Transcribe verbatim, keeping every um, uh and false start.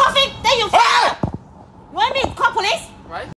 coughing, then you. Ah! You want me to call police? Right?